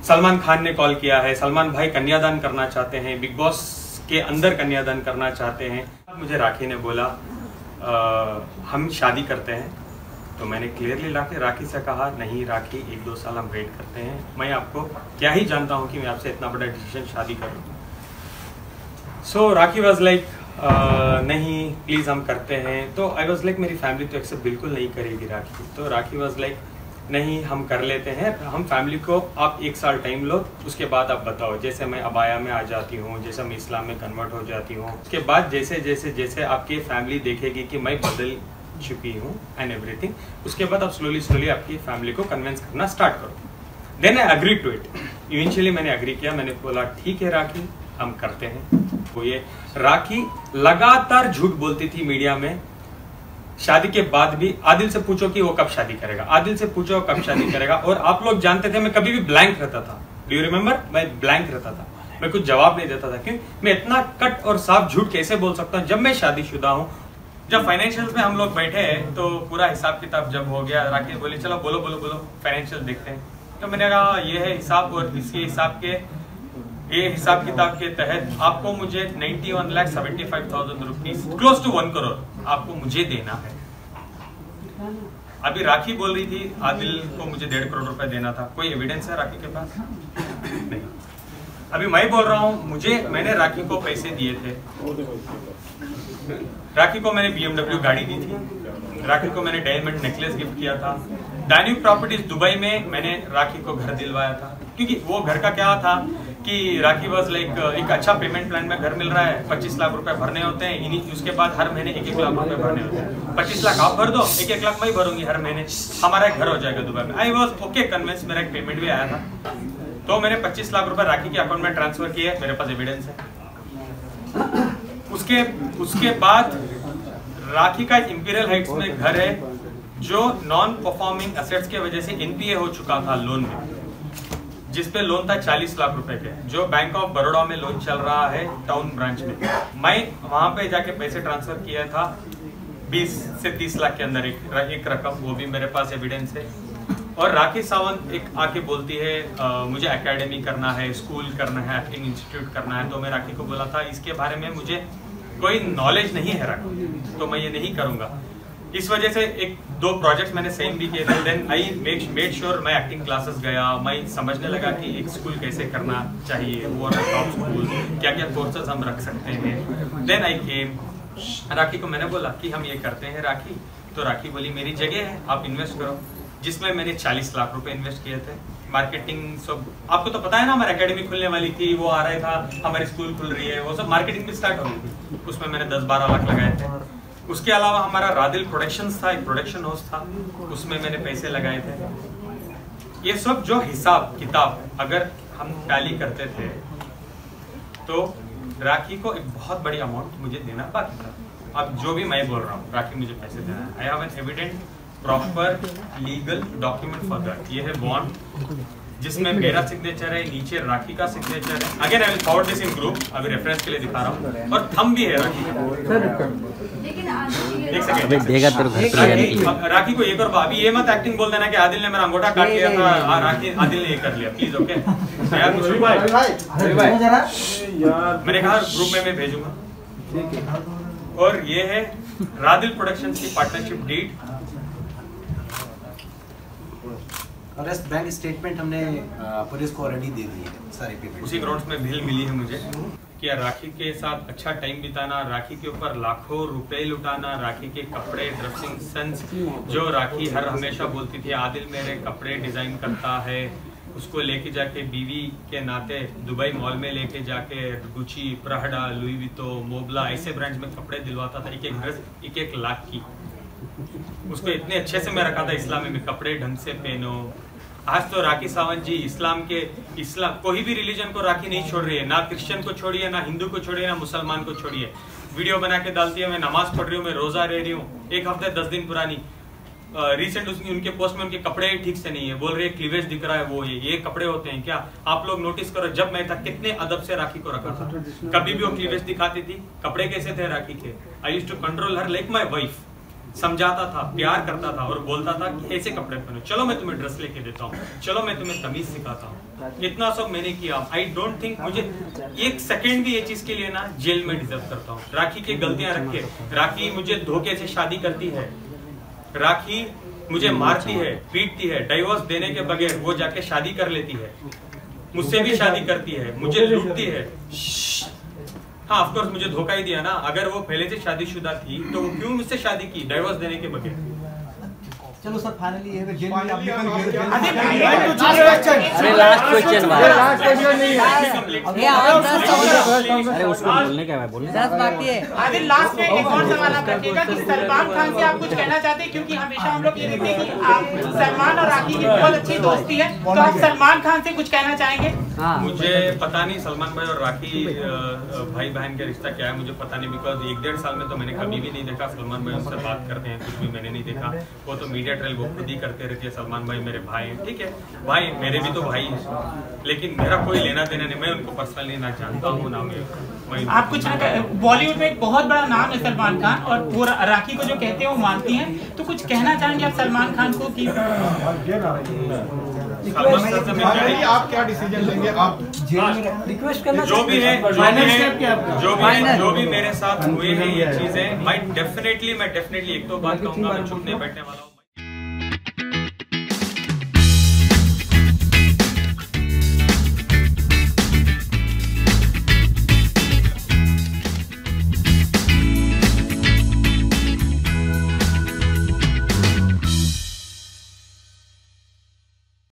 सलमान खान ने कॉल किया है, सलमान भाई कन्यादान करना चाहते हैं, बिग बॉस के अंदर कन्यादान करना चाहते हैं। मुझे राखी ने बोला हम शादी करते हैं, तो मैंने क्लियरली राखी से कहा नहीं राखी 1-2 साल हम वेट करते हैं, मैं आपको क्या ही जानता हूँ कि मैं आपसे इतना बड़ा डिसीजन शादी करूँ। सो राखी वॉज लाइक नहीं प्लीज़ हम करते हैं। तो आई वॉज लाइक मेरी फैमिली तो एक्सेप्ट बिल्कुल नहीं करेगी राखी। तो राखी वॉज लाइक नहीं हम कर लेते हैं, हम फैमिली को आप 1 साल टाइम लो, उसके बाद आप बताओ। जैसे मैं अबाया में आ जाती हूँ, जैसे मैं इस्लाम में कन्वर्ट हो जाती हूँ, उसके बाद जैसे जैसे जैसे आपकी फैमिली देखेगी कि मैं बदल चुकी हूँ एंड एवरीथिंग, उसके बाद आप स्लोली आपकी फैमिली को कन्विंस करना स्टार्ट करो। Then I agree to it. Eventually मैंने अग्री किया, मैंने बोला ठीक है राखी हम करते हैं। वो ये राखी लगातार झूठ बोलती थी मीडिया में, शादी के बाद भी आदिल से पूछो कि वो कब शादी करेगा, आदिल से पूछो कब शादी करेगा। और आप लोग जानते थे मैं कभी भी ब्लैंक रहता था, डू यू रिमेम्बर? मैं ब्लैंक रहता था, मैं कुछ जवाब नहीं देता था। क्यों? मैं इतना कट और साफ झूठ कैसे बोल सकता हूँ जब मैं शादीशुदा हूँ। जब फाइनेंशियल में हम लोग बैठे तो पूरा हिसाब किताब जब हो गया, राखी बोली चलो बोलो बोलो बोलो फाइनेंशियल देखते हैं। तो मैंने कहा ये है हिसाब, और इसके हिसाब के ये हिसाब किताब के तहत आपको मुझे 91,75,000 रुपीज क्लोज टू 1 करोड़ आपको मुझे देना है। अभी राखी बोल रही थी आदिल को मुझे 1.5 करोड़ रुपए देना था। कोई एविडेंस है राखी के पास? नहीं। अभी मैं बोल रहा हूं मैंने राखी को पैसे दिए थे, राखी को मैंने BMW गाड़ी दी थी, राखी को मैंने डायमंड नेकलेस गिफ्ट किया था। डायन्यूब प्रॉपर्टीज दुबई में मैंने राखी को घर दिलवाया था, क्योंकि वो घर का क्या था कि राखी बस लाइक एक अच्छा पेमेंट प्लान में घर मिल रहा है, 25 लाख रुपए भरने होते हैं, उसके बाद हर महीने 1-1 लाख रुपए भरने होते हैं। 25 लाख आप भर दो, 1-1 लाख मैं भरूंगी हर महीने, हमारा घर हो जाएगा दुबई में। आई वॉज ओके कन्विंस, मेरा एक पेमेंट भी आया था। तो मैंने 25 लाख रुपए राखी के अकाउंट में ट्रांसफर किए, मेरे पास एविडेंस है। उसके बाद राखी का इंपीरियल हाइट्स में घर है जो नॉन परफॉर्मिंग एसेट्स के वजह से NPA हो चुका था लोन में, जिसपे लोन था 40 लाख रुपए के, जो बैंक ऑफ बड़ौदा में लोन चल रहा है टाउन ब्रांच में। मैं वहां पे जाके पैसे ट्रांसफर किया था 20 से 30 लाख के अंदर एक रकम, वो भी मेरे पास एविडेंस है। और राखी सावंत एक आके बोलती है मुझे एकेडमी करना है, स्कूल करना है, एक्टिंग इंस्टीट्यूट करना है। तो मैं राखी को बोला था इसके बारे में मुझे कोई नॉलेज नहीं है राखी, तो मैं ये नहीं करूंगा। इस वजह से 1-2 प्रोजेक्ट्स मैंने साइन भी किए थे। देन आई मेड श्योर मैं एक्टिंग क्लासेस गया, मैं समझने लगा कि एक स्कूल कैसे करना चाहिए, वो टॉप स्कूल क्या क्या कोर्सेज हम रख सकते हैं। देन आई केम, राखी को मैंने बोला कि हम ये करते हैं राखी। तो राखी बोली मेरी जगह है, आप इन्वेस्ट करो, जिसमें मैंने 40 लाख रुपए इन्वेस्ट किए थे। मार्केटिंग सब आपको तो पता है ना, हमारी एकेडमी खुलने वाली थी, वो आ रहा था, हमारी स्कूल खुल रही है, वो सब मार्केटिंग भी स्टार्ट हो गई थी, उसमें मैंने 10-12 लाख लगाए थे। उसके अलावा हमारा रादिल प्रोडक्शंस था, एक प्रोडक्शन हाउस था, उसमें मैंने पैसे लगाए थे। ये सब जो हिसाब किताब अगर हम टैली करते थे तो राखी को एक बहुत बड़ी अमाउंट मुझे देना बाकी था। अब जो भी मैं बोल रहा हूँ राखी मुझे पैसे देना है, I have an evident proper legal document for that. ये है बॉन्ड जिसमें मेरा सिग्नेचर है, नीचे राखी का सिग्नेचर है। Again I will forward this in group, अभी रेफरेंस के लिए दिखा रहा हूँ, और थंब भी है राखी का। एक सेकंड, राखी को ये कर, अभी ये मत एक्टिंग बोल देना कि आदिल ने मेरा अंगूठा काट लिया था, राखी आदिल ने ये कर लिया, प्लीज ओके। मैंने कहा ग्रुप में मैं भेजूंगा। और ये है रादिल प्रोडक्शंस की पार्टनरशिप डीड, और इस बैंक स्टेटमेंट हमने पुलिस को ऑलरेडी दे दी है, सारी पेमेंट उसी ग्राउंड्स में बिल मिली है मुझे। क्या राखी के साथ अच्छा टाइम बिताना, राखी के ऊपर लाखों रुपए लुटाना, राखी के कपड़े, ड्रेसिंग सेंस, जो राखी हर हमेशा बोलती थी आदिल मेरे कपड़े डिजाइन करता है, उसको लेके जाके बीवी के नाते दुबई मॉल में लेके जाके गुची, प्राडा, लुई वितो, मोबला ऐसे ब्रांड्स में कपड़े दिलवाता था, एक ड्रेस 1-1 लाख की। उसको इतने अच्छे से मैं रखा था इस्लाम में, कपड़े ढंग से पहनो। आज तो राखी सावंत जी इस्लाम कोई भी रिलीजन को राखी नहीं छोड़ रही है, ना क्रिश्चियन को छोड़िए, ना हिंदू को छोड़िए, ना मुसलमान को छोड़िए। वीडियो बना के डालती है, मैं नमाज पढ़ रही हूँ, मैं रोजा रह रही हूँ, 1 हफ्ते 10 दिन पुरानी। रिसेंट उनके पोस्ट में उनके कपड़े ठीक से नहीं है, बोल रहे क्लीवेज दिख रहा है, वो ये कपड़े होते हैं क्या? आप लोग नोटिस करो, जब मैं था कितने अदब से राखी को रखा था, कभी भी वो क्लीवेज दिखाती थी, कपड़े कैसे थे राखी के। I used to control her like my wife. समझाता था, प्यार करता था और बोलता था कि ऐसे कपड़े पहनो, चलो मैं तुम्हें ड्रेस लेके देता हूँ, चलो मैं तुम्हें तमीज सिखाता हूँ। इतना सब मैंने किया। आई डोंट थिंक मुझे एक सेकंड भी ये चीज के लिए ना जेल में डिजर्व करता हूँ। राखी की गलतियां रख के, राखी मुझे धोखे से शादी करती है, राखी मुझे मारती है, पीटती है, डाइवोर्स देने के बगैर वो जाके शादी कर लेती है, मुझसे भी शादी करती है, मुझे लूटती है। हाँ ऑफ कोर्स मुझे धोखा ही दिया ना। अगर वो पहले से शादीशुदा थी तो वो क्यों मुझसे शादी की डाइवोर्स देने के बगैर? चलो सर फाइनली ये जेल में आप निकल गए। अरे लास्ट क्वेश्चन अरे उसको बोलने क्या है, बोलने 10 बाकी है। आदिल लास्ट में एक और सवाल आप रखिएगा कि सलमान खान से आप कुछ कहना चाहते हैं, क्योंकि हमेशा हम लोग ये देखते हैं कि आप सलमान और राखी की बहुत अच्छी दोस्ती है, तो आप सलमान खान से कुछ कहना चाहेंगे? मुझे पता नहीं सलमान भाई और राखी भाई बहन का रिश्ता क्या है, मुझे पता नहीं, बिकॉज 1-1.5 साल में तो मैंने कभी भी नहीं देखा सलमान भाई उनसे बात करते हैं, कुछ भी मैंने नहीं देखा। वो तो मीडिया ट्रेल वो खुद ही करते रहते हैं। सलमान भाई मेरे भाई हैं, ठीक है भाई, मेरे भी तो भाई हैं, लेकिन मेरा कोई लेना देना नहीं, मैं उनको पर्सनली ना जानता हूँ ना मैं आप कुछ बॉलीवुड में एक बहुत बड़ा नाम है सलमान खान, और वो राखी को जो कहते हैं वो मानती हैं, तो कुछ कहना चाहेंगे आप सलमान खान को कि आप क्या डिसीजन लेंगे? आप रिक्वेस्ट करना जो भी है जो भी मेरे साथ हुए हैं ये चीजें, मैं डेफिनेटली एक तो बात कहूंगा, मैं चुप नहीं बैठने वाला हूँ।